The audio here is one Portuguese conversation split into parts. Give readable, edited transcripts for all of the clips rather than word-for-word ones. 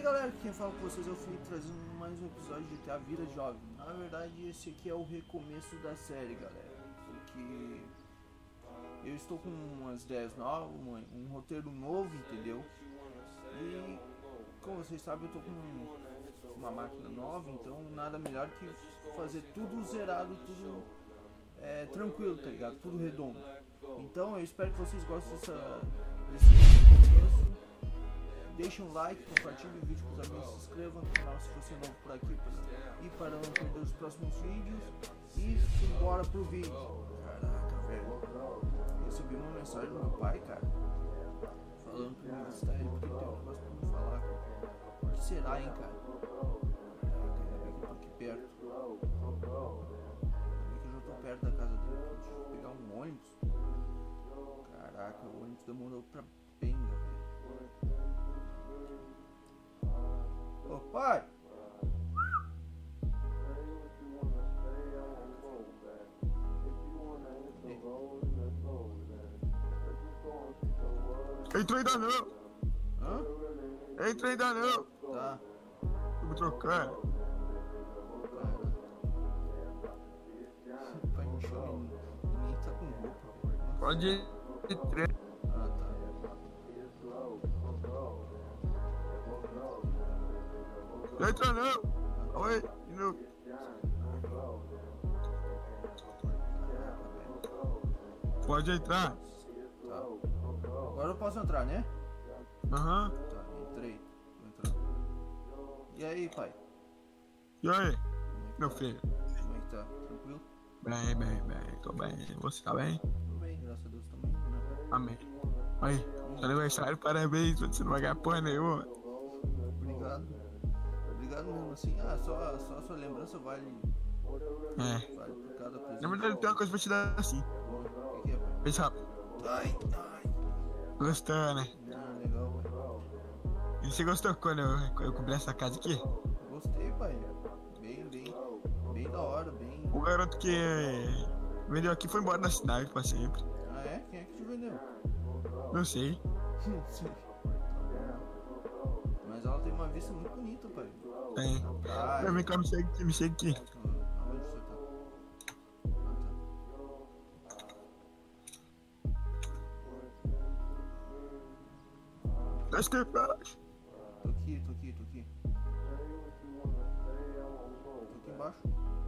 galera, quem fala com vocês é o Felipe, trazendo mais um episódio de GTA Vida Jovem. Na verdade, esse aqui é o recomeço da série, galera, porque eu estou com umas ideias novas, um roteiro novo, entendeu? E como vocês sabem, eu estou com uma máquina nova, então nada melhor que fazer tudo zerado, tudo tranquilo, tá ligado? Tudo redondo. Então eu espero que vocês gostem desse começo. Deixem um like, compartilhem o vídeo com os amigos, se inscrevam no canal se você é novo por aqui para não perder os próximos vídeos. E simbora pro vídeo. Caraca, velho, recebi uma mensagem do meu pai, cara, falando que não está ele porque tem um negócio pra me falar, cara. O que será, hein, cara? Caraca, ainda bem que eu tô aqui perto. Ainda bem que eu já tô perto da casa dele. Deixa eu pegar um ônibus. Caraca, o ônibus demorou pra penga, velho. Ô pai! Entra ainda não! Hã? Entra ainda não! Tá. Eu vou trocar. O pai me chama e nem tá com roupa, velho. Nossa. Pode entrar. Ah, tá. Não entra não! Oi, de novo. Pode entrar. Tá. Agora eu posso entrar, né? Aham. Tá, entrei. Vou entrar. E aí, pai? E aí, Como é que meu tá? filho? Como é que tá? Tranquilo? Bem, tô bem. Você tá bem? Tudo bem, graças a Deus também, né? Amém. Aí, seu aniversário, parabéns, você não vai ganhar porra nenhuma. Obrigado. Obrigado mesmo, assim. Ah, só a sua lembrança vale por cada presente. Na verdade, tem uma coisa pra te dar assim. O que é, pai? Pensa rápido. Ai. Gostou, né? Ah, legal, pai. E você gostou quando eu comprei essa casa aqui? Gostei, pai. Bem da hora, bem... O garoto que vendeu aqui foi embora da cidade pra sempre. Ah, é? Quem é que te vendeu? Não sei. Sei. Mas ela tem uma vista muito bonita, pai. Tem. Praia. Vem cá, me segue aqui. Aonde você tá? Desce aqui pra baixo. Tô aqui. Tô aqui embaixo.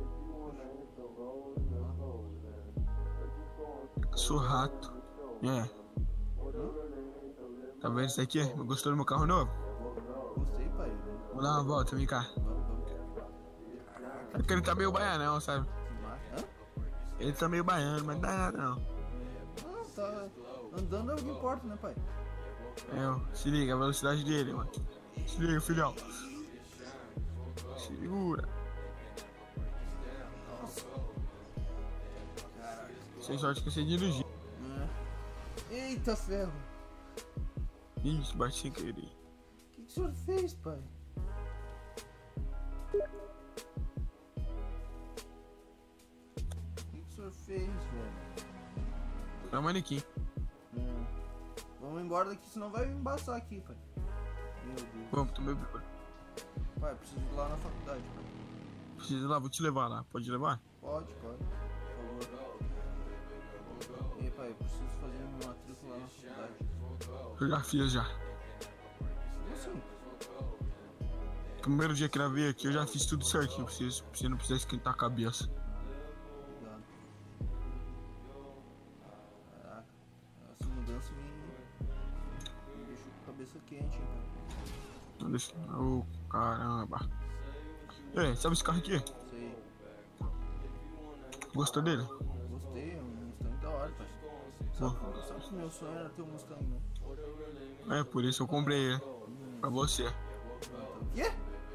Sou rato. Tá vendo isso aqui? Gostou do meu carro novo? Gostei, pai. Vamos dar uma volta, vem cá. Vamos. É porque ele tá meio baianão, sabe? Hã? Ele tá meio baiano, mas não dá nada não. Ah, tá. Andando é o que importa, né, pai? Se liga, a velocidade dele, mano. Se liga, filhão. Segura. Nossa. Caraca. Sem sorte que você dirigir. Eita ferro. Ixi, bate sem querer. O que o senhor fez, pai? O que o senhor fez, velho? É um manequim. Vamos embora daqui, senão vai embaçar aqui, pai. Meu Deus. Vamos, tô meio bêbado. Pai, preciso ir lá na faculdade, pai. Precisa ir lá, vou te levar lá. Pode levar? Pode, por favor. E aí, pai, eu preciso fazer uma matrícula lá na faculdade. Eu já fiz já. Como assim? Primeiro dia que ela veio aqui, eu já fiz tudo certinho pra você não precisar esquentar a cabeça. Obrigado. Caraca, essa mudança me deixou com a cabeça quente, hein, pai. Não deixa. Ô, caramba. Ei, sabe esse carro aqui? Sei. Gostou dele? Gostei, é um Mustang da hora, pai. Sabe que meu sonho era ter um Mustang, né? É, por isso eu comprei ele. Pra você. O quê?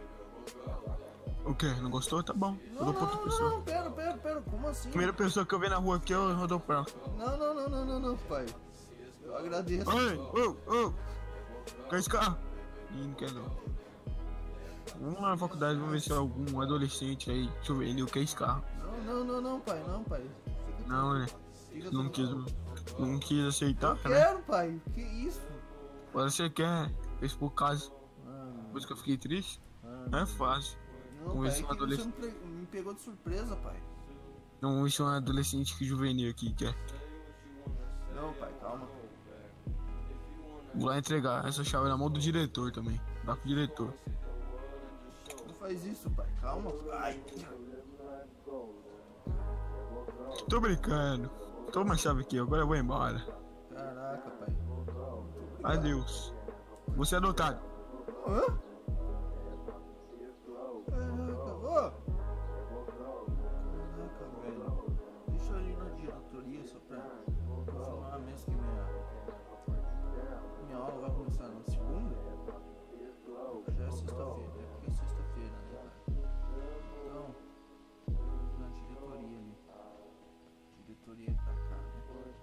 O quê? Não gostou? Tá bom. Eu dou pra outra pessoa. Não, pera, como assim? Primeira pessoa que eu vi na rua aqui, eu dou pra ela. Não, pai. Eu agradeço. Oi, quer esse carro? Ih, não quer não. Vamos lá na faculdade, vamos ver se algum adolescente aí juvenil quer esse carro. Não, pai. Fica Não, né? Fica Não quis aceitar, Eu né? quero, pai. Que isso? Agora você quer, fez por caso. Ah, Depois que eu fiquei triste, Ah, não é fácil. não, pai, é que você me pegou de surpresa, pai. Não, vamos ver um adolescente que juvenil aqui, quer. Não, pai, calma. Vou lá entregar essa chave na mão do diretor também. Dá pro diretor. Não faz isso, pai, calma. Ai. Tô brincando. Toma a chave aqui, agora eu vou embora. Caraca, pai. Adeus. Você é adotado. Hã? Caraca, ô! Caraca, velho. Deixa eu ali na diretoria só pra confirmar mesmo que minha aula vai começar na segunda. Já é sexta-feira, é porque é sexta-feira, né, cara? Então, na diretoria ali. Diretoria pra cá, né?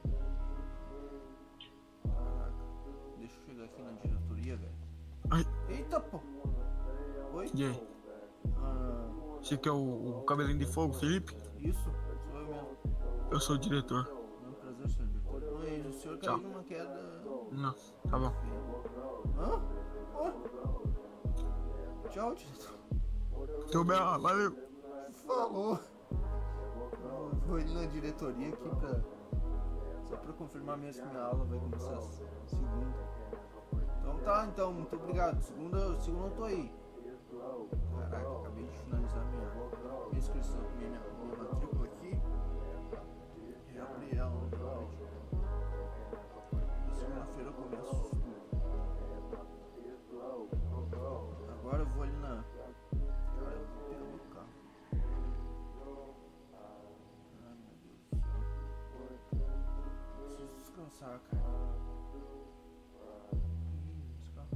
Caraca. Deixa eu chegar aqui na diretoria, velho. Ai, Eita, pô! Oi? e aí? Ah, Você que é o cabelinho de fogo, Felipe? isso? Sou eu mesmo. Eu sou o diretor. É um prazer, senhor diretor. Oi, o senhor caiu Tchau. numa queda. Não, tá bom. Hã? Oi? Tchau, diretor. Teu bem, valeu. Falou. Eu vou ir na diretoria aqui pra. Só pra confirmar mesmo que minha aula vai começar segunda. Então tá, então, muito obrigado. Segunda eu tô aí. Caraca, acabei de finalizar minha inscrição, minha matrícula aqui. Reabri ela na verdade. Na segunda-feira eu começo o estudo. Agora eu vou ali na. Cara, eu vou pegar meu carro. Ai meu Deus do céu. Preciso descansar, cara. Esse carro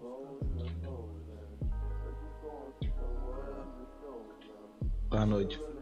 Boa noite.